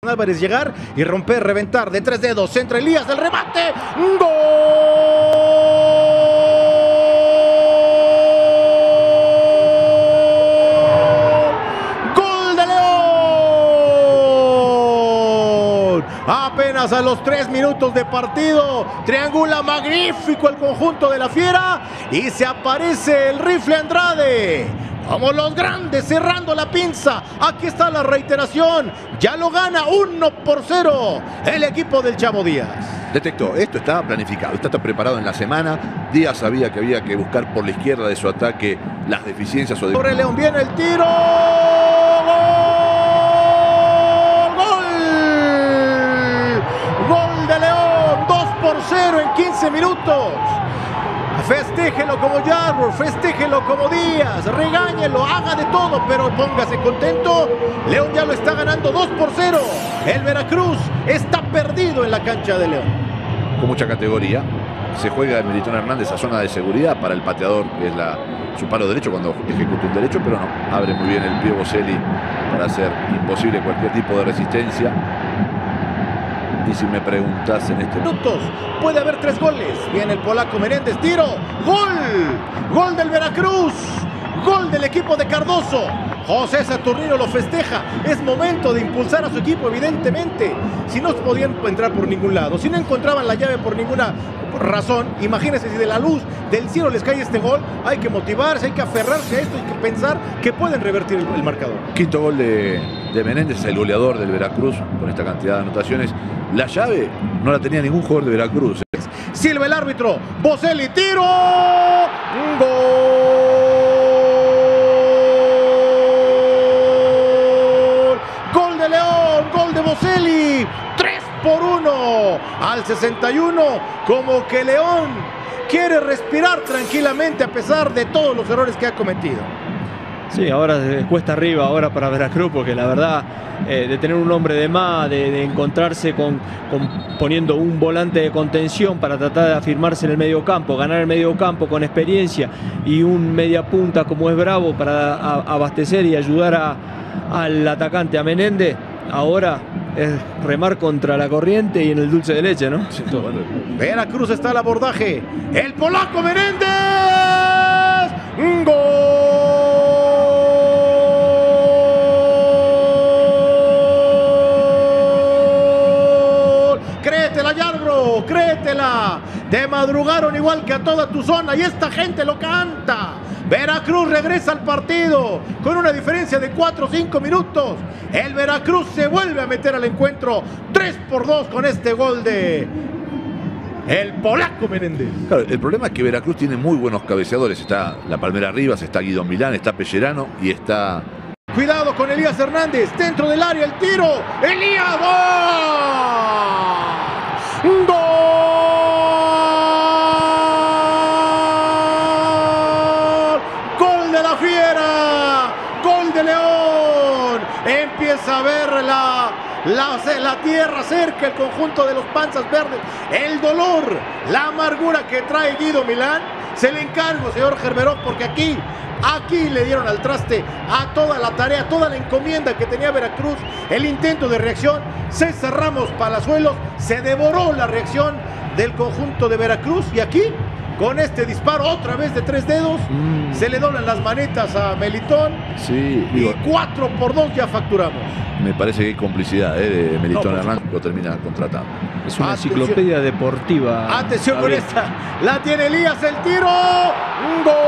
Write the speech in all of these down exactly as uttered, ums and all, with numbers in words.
Álvarez llegar y romper, reventar de tres dedos, centra Elías, el remate, ¡gol! ¡Gol de León! Apenas a los tres minutos de partido, triangula magnífico el conjunto de la Fiera y se aparece el rifle Andrade. Como los grandes cerrando la pinza. Aquí está la reiteración. Ya lo gana uno por cero el equipo del Chavo Díaz. Detectó, esto estaba planificado, esto está preparado en la semana. Díaz sabía que había que buscar por la izquierda de su ataque las deficiencias o de... Sobre León viene el tiro. ¡Gol! Gol de León. dos por cero en quince minutos. Festéjelo como Yarbrough, festéjelo como Díaz, regáñelo, haga de todo, pero póngase contento. León ya lo está ganando dos por cero. El Veracruz está perdido en la cancha de León. Con mucha categoría. Se juega el Melitón Hernández a zona de seguridad para el pateador, que es la, su palo derecho cuando ejecuta un derecho, pero no. Abre muy bien el pie Boselli para hacer imposible cualquier tipo de resistencia. Y si me preguntas en este minutos, puede haber tres goles. Viene el polaco Menéndez, tiro, gol, gol del Veracruz, gol del equipo de Cardoso. José Saturnino lo festeja. Es momento de impulsar a su equipo, evidentemente. Si no podían entrar por ningún lado, si no encontraban la llave por ninguna razón, imagínense si de la luz del cielo les cae este gol. Hay que motivarse, hay que aferrarse a esto, hay que pensar que pueden revertir el, el marcador. Quinto gol de, de Menéndez, el goleador del Veracruz, con esta cantidad de anotaciones. La llave no la tenía ningún jugador de Veracruz. Silva el árbitro, Boselli, tiro, gol. Gol de León, gol de Boselli, tres por uno al sesenta y uno, como que León quiere respirar tranquilamente a pesar de todos los errores que ha cometido. Sí, ahora cuesta arriba ahora para Veracruz, porque la verdad eh, de tener un hombre de más, de, de encontrarse con, con poniendo un volante de contención para tratar de afirmarse en el medio campo, ganar el medio campo con experiencia y un media punta como es Bravo para a, abastecer y ayudar a, al atacante, a Menéndez. Ahora es remar contra la corriente y en el dulce de leche, ¿no? Sí, bueno. Veracruz está al abordaje. El polaco Menéndez. ¡Gol! Créetela, Yarbrough, créetela. Te madrugaron igual que a toda tu zona y esta gente lo canta. Veracruz regresa al partido con una diferencia de cuatro o cinco minutos. El Veracruz se vuelve a meter al encuentro tres por dos con este gol de el polaco Menéndez. Claro, el problema es que Veracruz tiene muy buenos cabeceadores. Está la Palmera Rivas, está Guido Milán, está Pellerano y está... Cuidado con Elías Hernández, dentro del área el tiro. ¡Elías! ¡Gol! ¡Gol! ¡Gol de la Fiera! ¡Gol de León! Empieza a ver la, la, la tierra cerca, el conjunto de los panzas verdes. El dolor, la amargura que trae Guido Milán. Se le encargo, señor Gerberó, porque aquí... Aquí le dieron al traste a toda la tarea, toda la encomienda que tenía Veracruz. El intento de reacción, César Ramos Palazuelos se devoró la reacción del conjunto de Veracruz. Y aquí, con este disparo otra vez de tres dedos, mm. se le doblan las manetas a Melitón. Sí, y digo, cuatro por dos ya facturamos. Me parece que hay complicidad eh, de Melitón no, Hernández, lo termina contratando. Es una Atención. enciclopedia deportiva. Atención con esta, la tiene Elías, el tiro, un gol.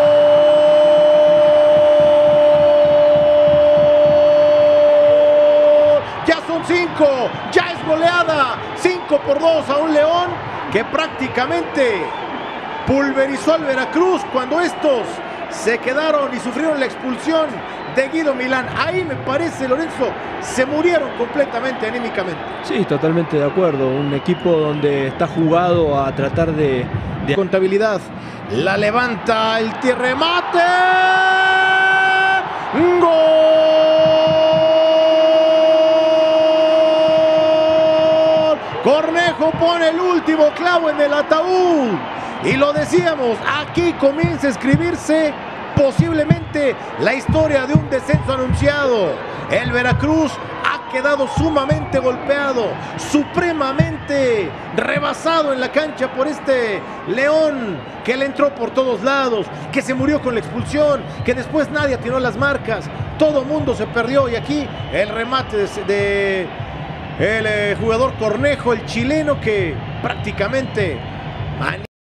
cinco, ya es goleada, cinco por dos a un León que prácticamente pulverizó al Veracruz cuando estos se quedaron y sufrieron la expulsión de Guido Milán. Ahí me parece, Lorenzo, se murieron completamente anímicamente. Sí, totalmente de acuerdo, un equipo donde está jugado a tratar de... de... Contabilidad, la levanta el remate, ¡gol! Cornejo pone el último clavo en el ataúd. Y lo decíamos, aquí comienza a escribirse posiblemente la historia de un descenso anunciado. El Veracruz ha ha quedado sumamente golpeado, supremamente rebasado en la cancha por este León que le entró por todos lados, que se murió con la expulsión, que después nadie atinó las marcas, todo mundo se perdió. Y aquí el remate de, de el eh, jugador Cornejo, el chileno, que prácticamente